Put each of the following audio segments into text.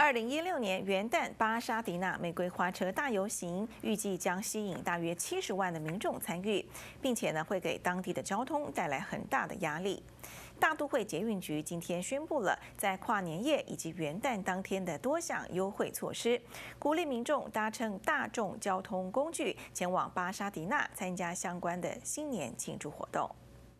2016年元旦巴沙迪纳玫瑰花车大游行，预计将吸引大约70万的民众参与，并且会给当地的交通带来很大的压力。大都会捷运局今天宣布了，在跨年夜以及元旦当天的多项优惠措施，鼓励民众搭乘大众交通工具前往巴沙迪纳参加相关的新年庆祝活动。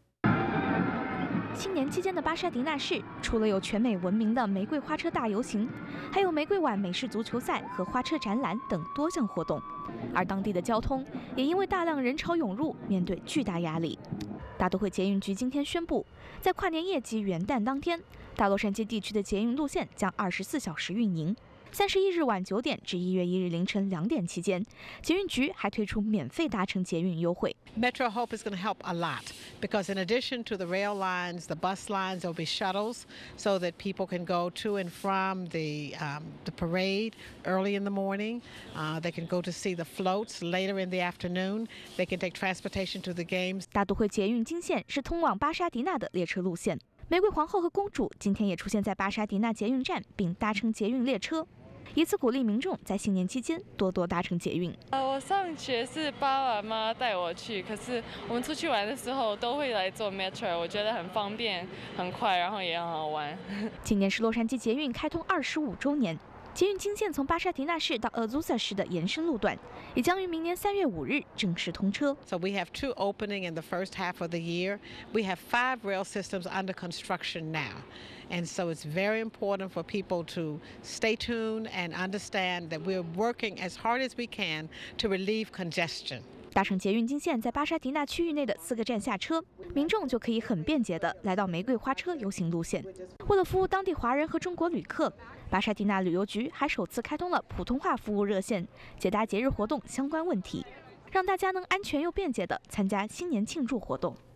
新年期间的巴沙迪纳市，除了有全美闻名的玫瑰花车大游行，还有玫瑰碗美式足球赛和花车展览等多项活动。而当地的交通也因为大量人潮涌入，面对巨大压力。大都会捷运局今天宣布，在跨年夜及元旦当天，大洛杉矶地区的捷运路线将24小时运营。 31日晚9点至1月1日凌晨2点期间，捷运局还推出免费搭乘捷运优惠。 Metro Hope is going to help a lot because in addition to the rail lines, the bus lines, there will be shuttles so that people can go to and from the parade early in the morning. They can go to see the floats later in the afternoon. They can take transportation to the games. 大都会捷运金线是通往巴沙迪纳的列车路线。玫瑰皇后和公主今天也出现在巴沙迪纳捷运站，并搭乘捷运列车。 以此鼓励民众在新年期间多多搭乘捷运。 我上学是爸爸妈妈带我去，可是我们出去玩的时候都会来坐 Metro， 我觉得很方便、很快，然后也很好玩。 今年是洛杉矶捷运开通25周年。 捷运金线从巴沙迪纳市到Azusa市的延伸路段，也将于明年3月5日正式通车。 So we have 2 opening in the first half of the year. We have 5 rail systems under construction now, and so it's very important for people to stay tuned and understand that we're working as hard as we can to relieve congestion. 搭乘捷运金线在巴沙迪纳区域内的4个站下车，民众就可以很便捷地来到玫瑰花车游行路线。为了服务当地华人和中国旅客，巴沙迪纳旅游局还首次开通了普通话服务热线，解答节日活动相关问题，让大家能安全又便捷地参加新年庆祝活动。